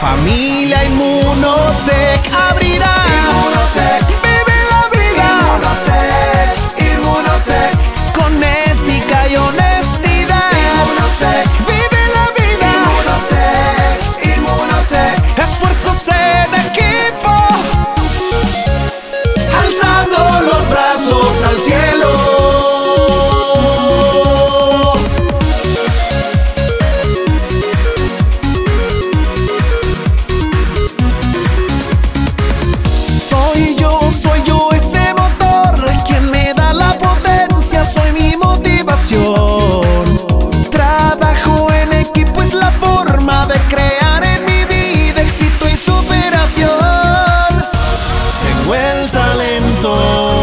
familia Inmunotech abrirá. Inmunotech, Vive la vida. Inmunotech, Inmunotech, Con ética y honestidad. Inmunotech, Vive la vida. Inmunotech, Inmunotech, Esfuerzos en equipo. alzando los brazos al cielo. Soy yo ese motor, quien me da la potencia, soy mi motivación. Trabajo en equipo, es la forma de crear en mi vida éxito y superación. Tengo el talento,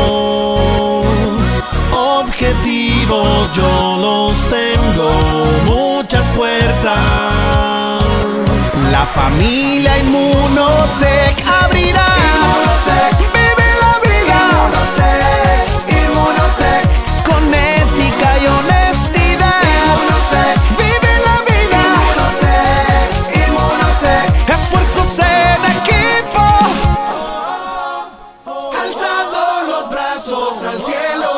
objetivos yo los tengo, muchas puertas. La familia Inmunotech abrirá. Inmunotech, Vive la vida. Inmunotech, Inmunotech, Con ética y honestidad. Inmunotech, Vive la vida. Inmunotech, Inmunotech, Esfuerzos en equipo. alzando los brazos al cielo.